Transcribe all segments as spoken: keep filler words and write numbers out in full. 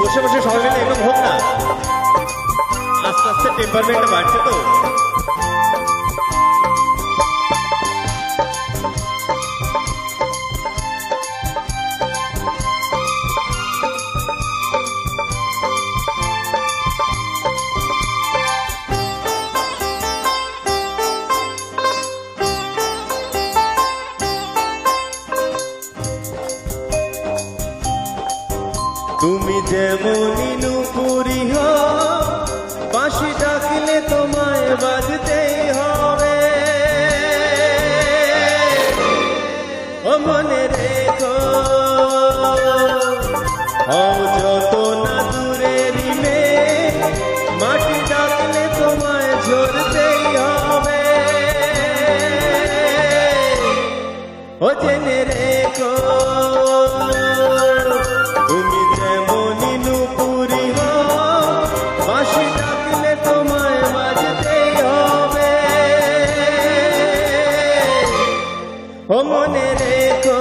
বসে বসে সবাই মিলে এরকম হোক না, আস্তে আস্তে টেম্পারমেন্ট বাড়ছে তো। তুমি যেমনই নুপুরি হো, বাঁশি ডাকলে তোমায় বাজতেই হবে। ও মনে রেখো, হও যত না দূরেরই মেয়ে, মাটি ডাকলে তোমায় ঝরতেই হবে। ও জেনে রেখো, তুমি যেমনই নুপুরি হো, বাঁশি ডাকলে তোমায় বাজতেই হবে। ও মনে রেখো,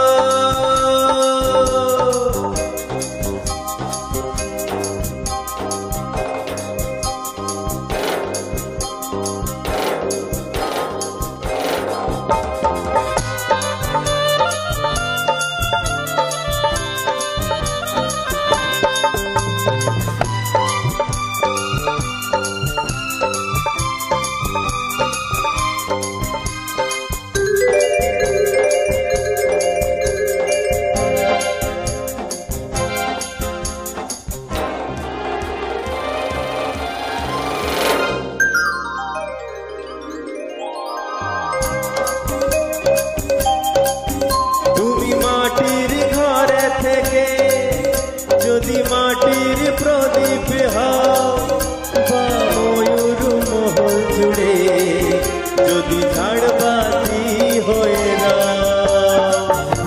যদি মাটির প্রদীপ হও, বা ময়ূর মহল জুড়ে যদি ঝাড়বাতি হয়ে যাও।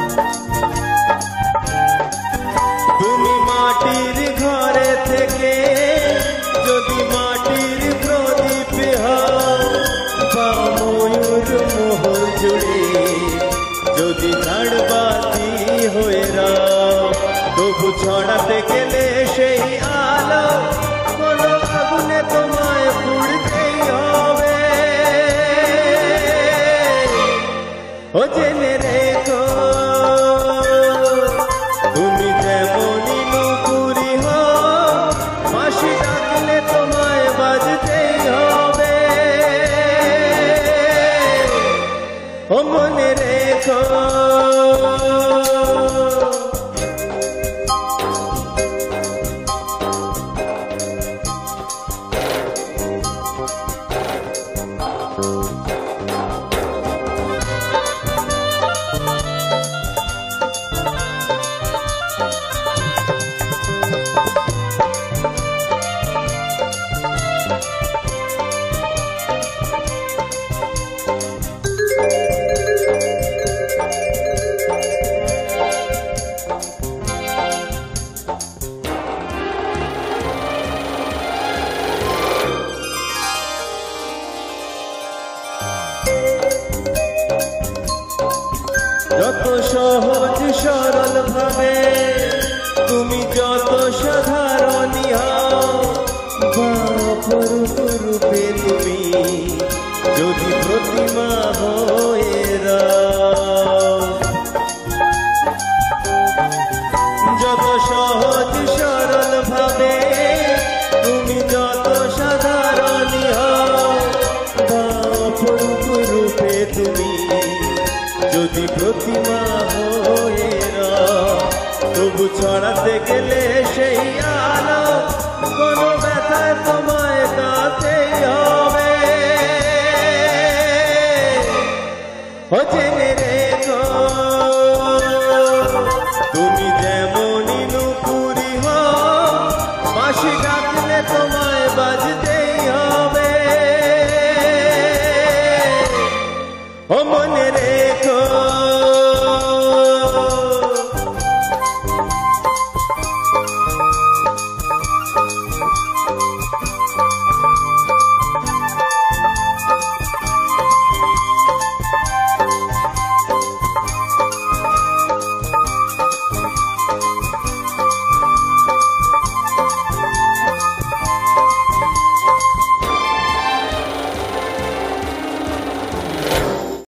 তুমি মাটির ঘরে থেকে যদি মাটির প্রদীপ হও, বা ময়ূর মহল জুড়ে যদি ঝাড়বাতি হয়ে যাও। তবু ছড়াতে গেলে সেই আলো কোনো আগুনে তোমায় পুড়তেই হবে। ও জেনে রেখো, তুমি যেমনই নুপুরি হো, বাঁশি ডাকলে তোমায় বাজতেই হবে। ও মনে রেখো, যত সহজ সরল ভাবে তুমি যত সাধারণী হও, বা অপরূপ রূপে তুমি যদি প্রতিমা হয়ে দাও। যত সহজ সরল ভাবে তুমি যত সাধারণী হও, বা অপরূপ রূপে তুমি যদি প্রতিমা হয়ে যাও। তবু ছড়াতে গেলে সেই আলো কোনো ব্যথায় তোমায় কাঁদতেই হবে। ও জেনে